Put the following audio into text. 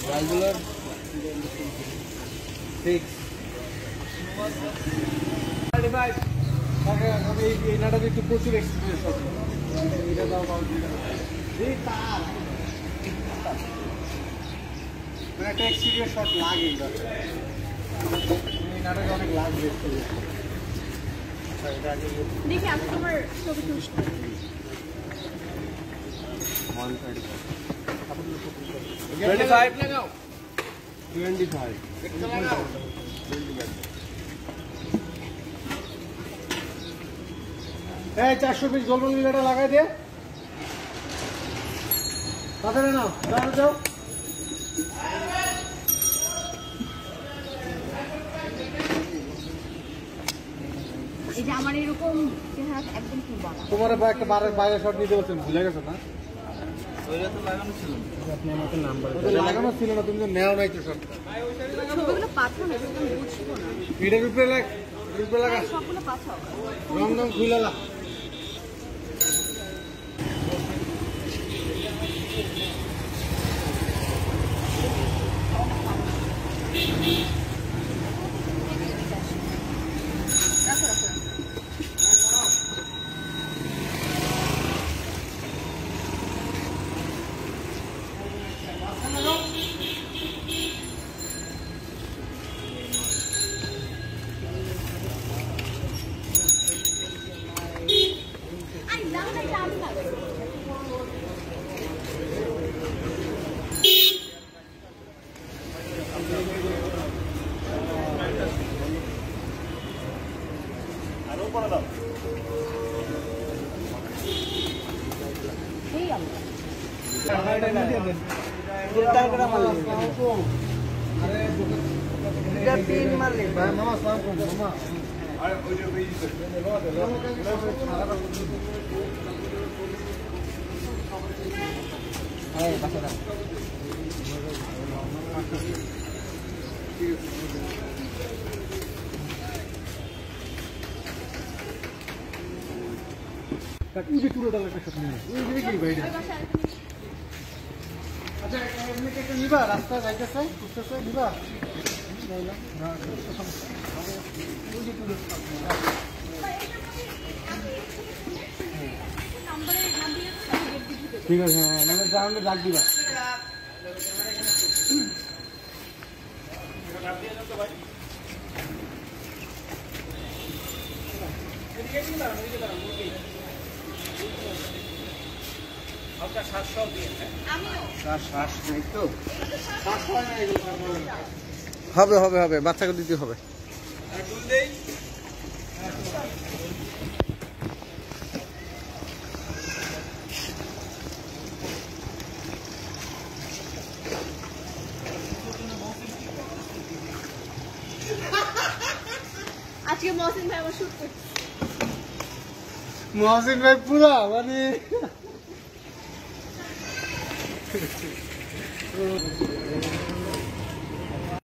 রাইগুলার 6 35 টাকা। আমি এই নাটকে একটু প্রচুর এক্সপিরিয়েন্স আছে। এটা দাও এই তার মানে একটা এক্সপিরিয়েন্স শট লাগে এই নাটকে অনেক লাগবে। দেখি আমি তোমার ছবি তুলছি। 25 লাগাও 25 একটা লাগাও। এই 420 গোলমল মিলাটা লাগাই দে তাড়াতাড়ি নাও দাও যাও। এই যে আমার এরকম চেহারা একদম খুব ভালো। তোমার একটা বাইরে শট নিতে বলছেন, ভুলে গেছো না? ওইটা তো লাগানো ছিল না। আপনি আমাকে নাম্বার লাগানো ছিল না, তুমি তো নেও নাই তো শট। ছবিগুলো পাঠাও না, এগুলো আমি বুঝবো না। এটার উপরে লাগা সবগুলো পাঠাও। রং রং খুলে লাগ। আচ্ছা এমনিতে একটা নিবা, রাস্তায় যাইতেছে ঘুরতেছে নিবা। ঠিক আছে, হ্যাঁ মানে গ্রাউন্ডে ডাক দিবা। হবে হবে হবে, বাচ্চাকে দিতে হবে। আজকে মহসিন ভাই আমার শুট করছে। মহসিন ভাই পুরা মানে